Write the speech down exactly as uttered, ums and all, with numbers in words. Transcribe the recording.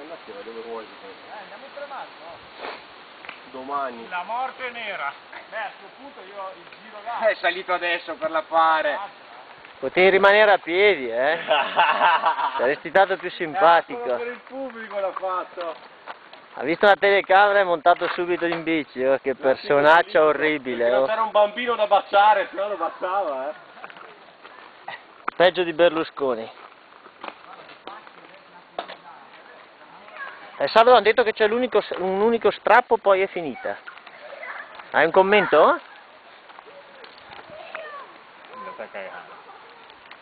andati a dove vuoi? Eh, andiamo in Tremaglio. Domani. La morte nera. Beh, a questo punto io il giro là. È salito adesso per la fare. Potevi rimanere a piedi, eh? Saresti stato più simpatico. Eh, per il pubblico l'ha fatto. Ha visto la telecamera e è montato subito in bici, oh, che personaccio orribile. Non Oh. c'era un bambino da baciare, se no lo baciava, eh. Peggio di Berlusconi. E Salvo hanno detto che c'è l'unico, un unico strappo, poi è finita. Hai un commento? Non sta cagando.